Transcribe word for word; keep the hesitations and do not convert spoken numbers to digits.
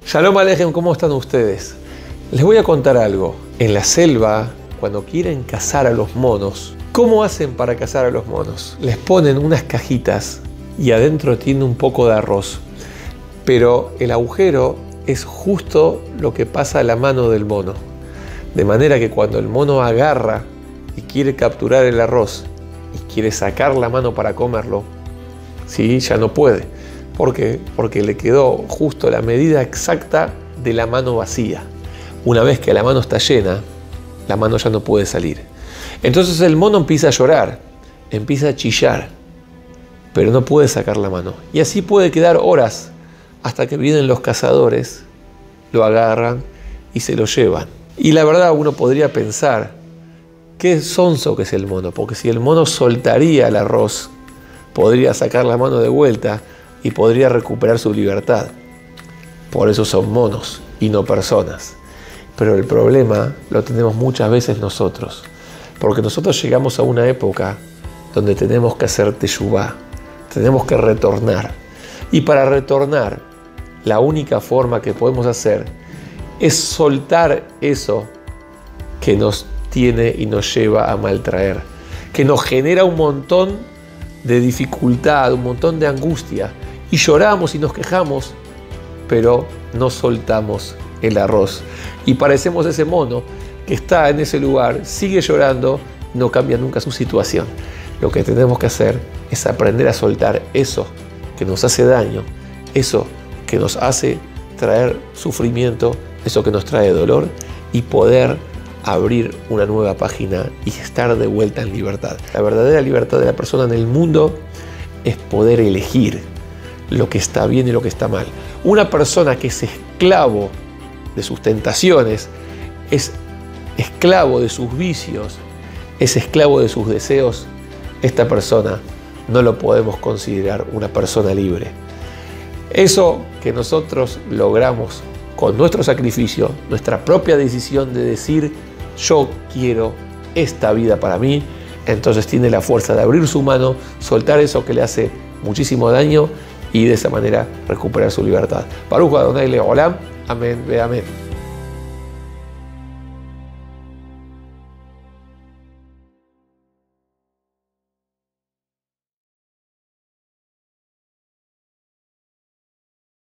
Shalom Alejem, ¿cómo están ustedes? Les voy a contar algo. En la selva, cuando quieren cazar a los monos, ¿cómo hacen para cazar a los monos? Les ponen unas cajitas y adentro tiene un poco de arroz. Pero el agujero es justo lo que pasa a la mano del mono. De manera que cuando el mono agarra y quiere capturar el arroz y quiere sacar la mano para comerlo, ¿sí? Ya no puede. ¿Por qué? Porque le quedó justo la medida exacta de la mano vacía. Una vez que la mano está llena, la mano ya no puede salir. Entonces el mono empieza a llorar, empieza a chillar, pero no puede sacar la mano. Y así puede quedar horas hasta que vienen los cazadores, lo agarran y se lo llevan. Y la verdad uno podría pensar, qué sonso que es el mono, porque si el mono soltaría el arroz, podría sacar la mano de vuelta y podría recuperar su libertad. Por eso son monos y no personas. Pero el problema lo tenemos muchas veces nosotros, porque nosotros llegamos a una época donde tenemos que hacer teshuvá, tenemos que retornar. Y para retornar, la única forma que podemos hacer es soltar eso que nos tiene y nos lleva a maltraer, que nos genera un montón de dificultad, un montón de angustia, y lloramos y nos quejamos, pero no soltamos el arroz. Y parecemos ese mono que está en ese lugar, sigue llorando, no cambia nunca su situación. Lo que tenemos que hacer es aprender a soltar eso que nos hace daño, eso que nos hace traer sufrimiento, eso que nos trae dolor, y poder abrir una nueva página y estar de vuelta en libertad. La verdadera libertad de la persona en el mundo es poder elegir lo que está bien y lo que está mal. Una persona que es esclavo de sus tentaciones, es esclavo de sus vicios, es esclavo de sus deseos, esta persona no lo podemos considerar una persona libre. Eso que nosotros logramos con nuestro sacrificio, nuestra propia decisión de decir yo quiero esta vida para mí, entonces tiene la fuerza de abrir su mano, soltar eso que le hace muchísimo daño y de esa manera recuperar su libertad. Baruch Adonai Leolam, amén ve amén.